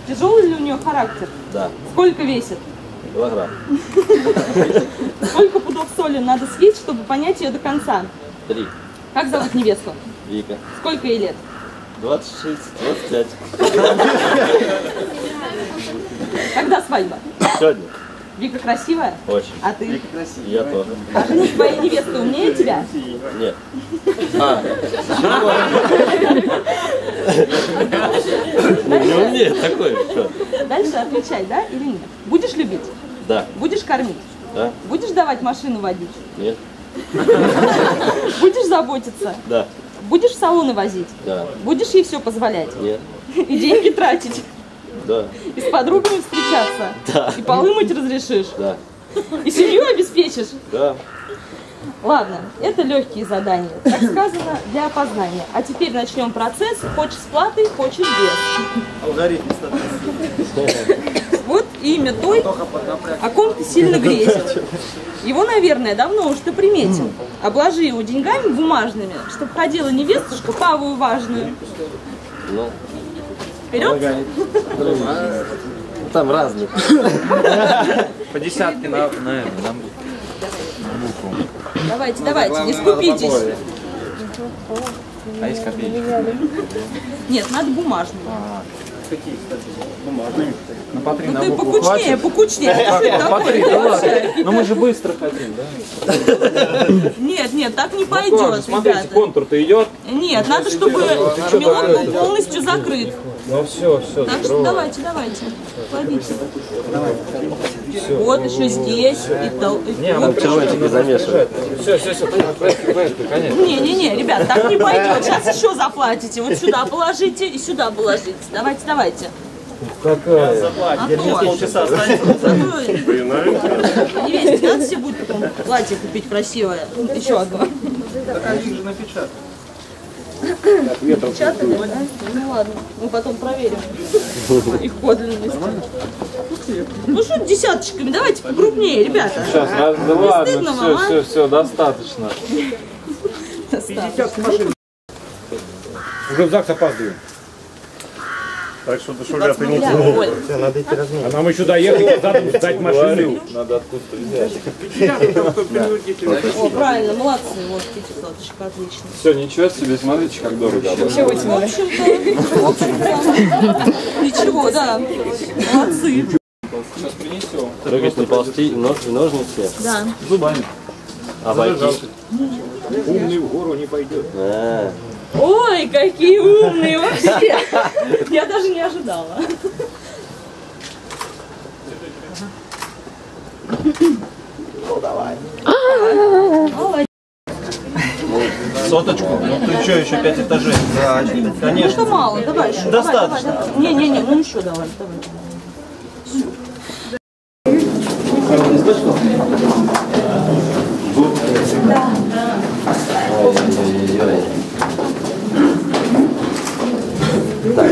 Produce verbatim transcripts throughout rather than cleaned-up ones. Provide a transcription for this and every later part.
Тяжелый ли у нее характер? Да. Сколько весит? Килограмм. Сколько пудов соли надо съесть, чтобы понять ее до конца? Три. Как зовут невесту? Вика. Сколько ей лет? двадцать шесть, двадцать пять. Когда свадьба? Сегодня. Вика красивая? Очень. А ты? Вика красивая. Я тоже. А жених твоей невесты умнее тебя? Нет. А, не умнее такой. Что? Дальше отвечай, да или нет? Будешь любить? Да. Будешь кормить? Да. Будешь давать машину водить? Нет. Будешь заботиться? Да. Будешь в салоны возить? Да. Будешь ей все позволять? Нет. И деньги тратить? Да. И с подругами встречаться? Да. И полы мыть разрешишь? Да. И семью обеспечишь? Да. Ладно, это легкие задания, так сказано, для опознания. А теперь начнем процесс. Хочешь с платой, хочешь без. Алгоритм. Вот имя той, о ком ты сильно грезил. Его, наверное, давно уж ты приметил. Обложи его деньгами бумажными, чтобы ходила невестушка павую важную. Ну. Вперед! Там разные. По десятке на, на, на букву. Давайте, давайте, не скупитесь. А есть копейки? Нет, надо бумажные. Какие, кстати? Бумажные. Ну, по три Ну на ты букву покучнее, хватит? покучнее. По три, да ладно. Но мы же быстро хотим, да? Нет, нет, так не Ну, пойдет, смотрите, ребята. контур-то идет. Нет, надо, чтобы мелок был полностью закрыт. Ну все, все, Так что давайте, давайте, кладите. Вот еще здесь. И тол- и Не, вот. мы Червончики замешивают. Все, все, все, конечно. Не-не-не, ребят, так не пойдет. Сейчас еще заплатите. Вот сюда положите и сюда положите. Давайте, давайте. Какая? А то. Полчаса останется. Невесте, надо себе будет потом платье купить красивое. Еще одно. Так они же напечатают. Печатали, да? Ну ладно, мы потом проверим их подлинность. Ну что десяточками, давайте покрупнее, ребята. Сейчас, раз, да Не ладно, стыдно все, вам, а? все, все, достаточно. Уже в ЗАГС опаздываем. Так что душевля ты не Оль, А нам еще доехать, задом сдать машину. Надо откуда-то взять. О, правильно, молодцы, вот пятисоточка, отлично. Все, ничего себе, смотрите, как дорого. В общем-то, в общем-то, ничего, да, молодцы. Сейчас принесем. Только не ползти, нож, ножницы. Да. Зубами. Обойти. умный в гору не пойдет. А, Ой, какие умные вообще! Я даже не ожидала. ну давай. Молодец. Соточку? Ну ты что, еще пять этажей? Да, конечно. Это мало, давай еще. Достаточно. Не-не-не, ну еще давай, давай. Ой-ой-ой. Так.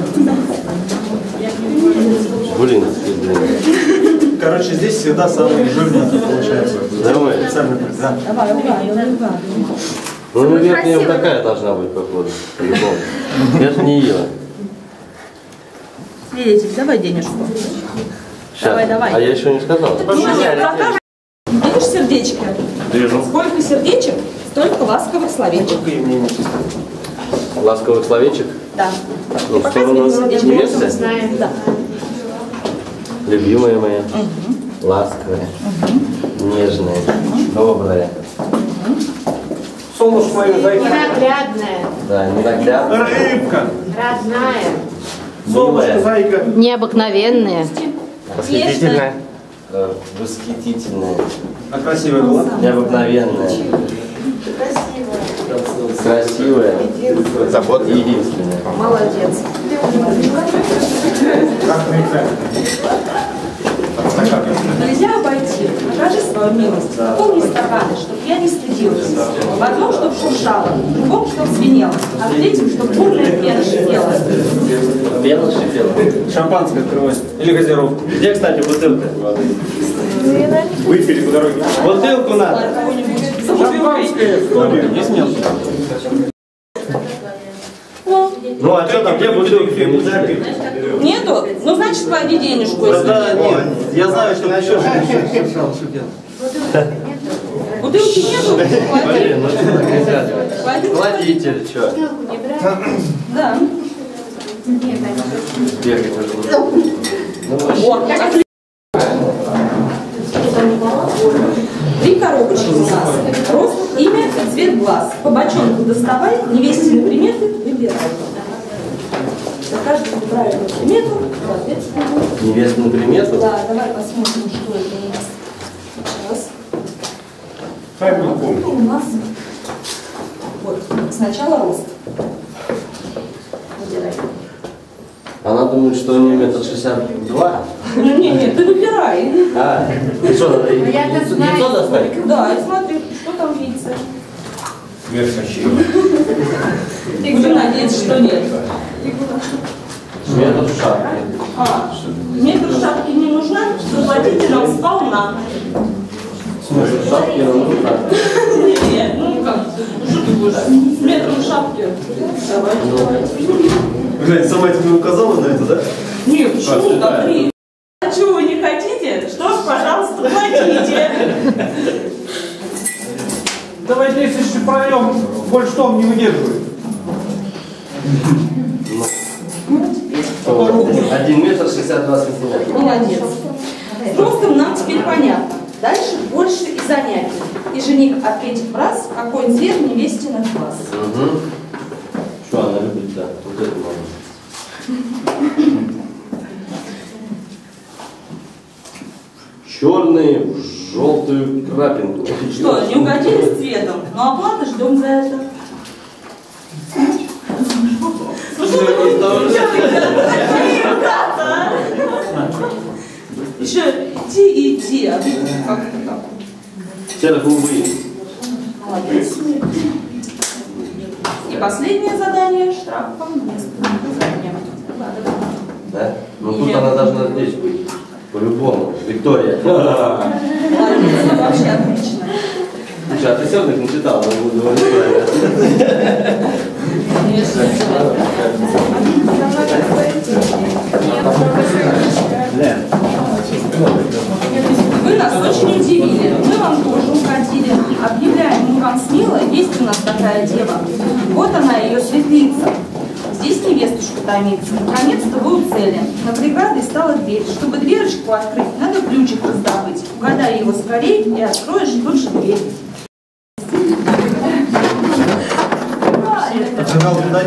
Блин, блин. Короче, здесь всегда самый жирный получается. Давай. Специальный приз, да. Давай, угадывай, угадывай. Ну, верхняя такая должна быть, походу. По-любому. Это же не ее. Свидетель, давай денежку. Сейчас. Давай, давай. А я еще не сказал. Покажи. Видишь сердечки? Вижу. Сколько сердечек, столько ласковых словечек. Ласковых словечек. Да. Ну, в сторону невесты. Да. Любимая моя. Ласковая. Нежная. Добрая. Солнышко мое, зайка. Ненаглядная, Да, ненаглядная. Рыбка. родная, Солнышко, зайка. необыкновенная, Восхитительная. Э, Восхитительная. А красивая была? Необыкновенная. Красивая. Забота. Единственная. Молодец. Нельзя обойти. Покажи свою милость. В каком стакане, чтобы я не стыдилась. В одном, чтобы шуршало, в другом, чтобы звенело, а в третьем, чтобы бурная пена шипела. Пена шипела. Шампанское открывай. Или газировку. Где, кстати, бутылка? Выпили по дороге. Бутылку надо. Кого-нибудь за бутылкой. Есть мелкий? Ну а что там, где бутылка? Нельзя пить. Нету? Ну, значит, клади денежку, если Да, нет. нет, я знаю, что еще. Бутылки нету? Клади. Блин, ну что так нельзя делать? Клади. Кладите, что? Да. Бегать уже. Ну, вообще. Вот, отлично. Три коробочки у нас. Рост, имя, цвет глаз. По бочонку доставай, невестины приметы выбирай. За каждую правильную примету, соответственно. Невестную примету? Да, давай посмотрим, что это у нас. Сейчас. Ну, у нас вот сначала рост. Выбирай. Она думает, что у нее метр шестьдесят два. Ну, не, не, ты выбирай. А, ты что, надо я-то яйцо знаю. яйцо достать? Да, и смотри, что там в яйце. Мерзкощей. Ты будем надеяться, что нет. Метр шапки. А, метр шапки не нужна, заплатите нам сполна. Метр шапки нам нужна. Нет, ну как, что ты будешь с метром шапки? Давайте, давайте. Жень, сама тебе указала на это, да? Нет, почему так три? А чего вы не хотите? Что ж, пожалуйста, платите. Давай десять шифролем, больше том не выдерживает. Один метр шестьдесят два сантиметра. Молодец. С ростом нам теперь понятно. Дальше больше и занятий. И жених ответит в раз, какой цвет невестиных глаз. Угу. Что она любит, да? Вот это мама. Черный в желтую крапинку. Что, не угодили с цветом? Ну, оплаты ждем за это. Ну, что ты будешь ругаться, а? Еще идти и идти, а ты как это так? Серо-голубые. Молодец. И последнее задание штраф по месту. Да? Ну тут она должна здесь быть. По-любому. Виктория. Молодец, ну, вообще отлично. Слушай, а ты сегодня не читала? Она будет говорить Вы нас очень удивили. Мы вам тоже уходили. Объявляем мы вам смело, есть у нас такая дева. Вот она, ее светлица. Здесь невестушка томится. Наконец-то вы у цели. На преградой стала дверь. Чтобы дверочку открыть, надо ключик раздобыть. Угадай его скорее и откроешь тут же дверь. Отжигал туда.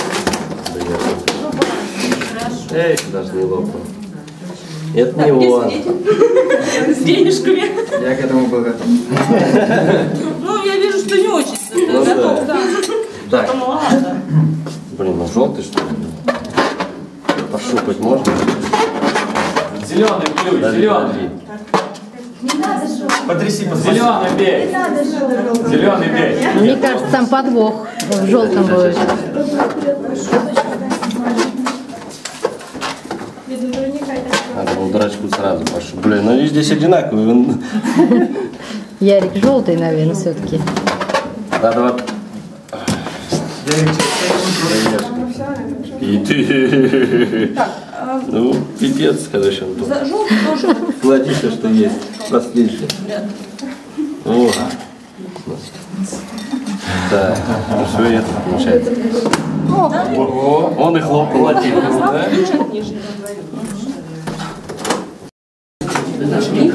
Эй, даже не лопнул. Это Так, не где он. свидетель? С денежками. Я к этому был готов. Ну, я вижу, что не очень Ну, готов, да. да. Так. Что маловато. Блин, ну желтый что ли? Пощупать можно? Зеленый ключ, зеленый. Потряси, потряси. Зеленый бей. Зеленый бей. Мне кажется, там подвох в желтом будет. Надо было дурачку сразу пошел. Блин, ну они здесь одинаковые. Ярик желтый, наверное, все-таки. Да, давай. И ты. Ну, пипец, короче. он тут. За желтый тоже. Клади все, что есть. Последнее. О. Да, ну все это получается. Ого. Он и хлопнул один. Слава включать нижний. Нажми.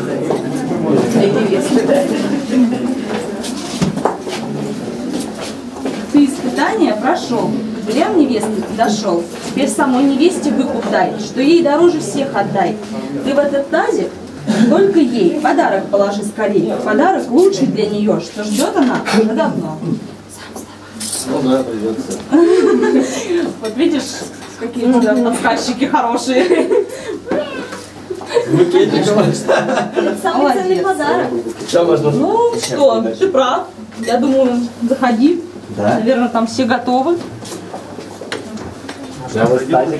Ты испытание прошел, к дверям невесты дошел. Теперь самой невесте выкуп дай, что ей дороже всех отдай. Ты в этот тазик только ей подарок положи скорее. Подарок лучший для нее, что ждет она уже давно. Ну да, придется. Вот видишь, какие у тебя подсказчики хорошие. Самый ценный подарок. Все можно. Ну что, ты прав. Я думаю, заходи. Да? Наверное, там все готовы. Прямо стазик.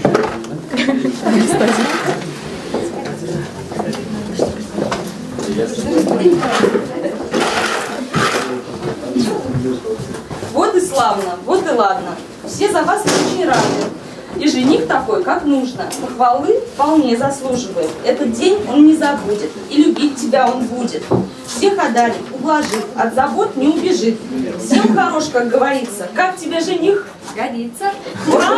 Вот и славно, вот и ладно. Все за вас очень рады. И жених такой, как нужно. Похвалы вполне заслуживает. Этот день он не забудет. И любить тебя он будет. Всех одарит, ублажит, от забот не убежит. Всем хорош, как говорится. Как тебе жених? Годится. Ура!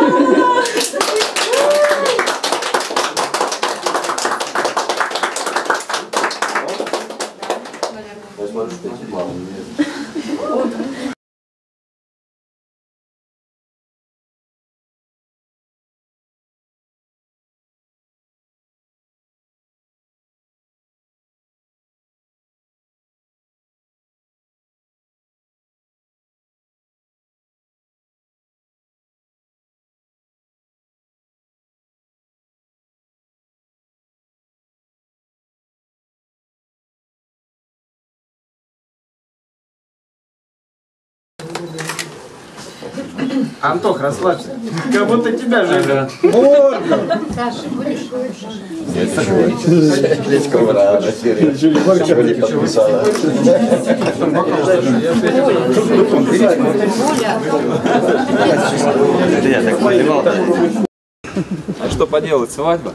Антох, расслабься. Как будто тебя же. Саша, будешь? Кличка брала на серии. Чтобы не подписала. Я так понимал. А что поделать, свадьба?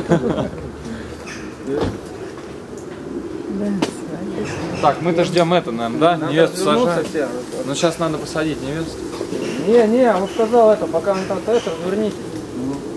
Так, мы-то ждем это, наверное, да? Невесту сажать. Ну сейчас надо посадить невесту. Не, не, он сказал это, пока он там это, вернитесь.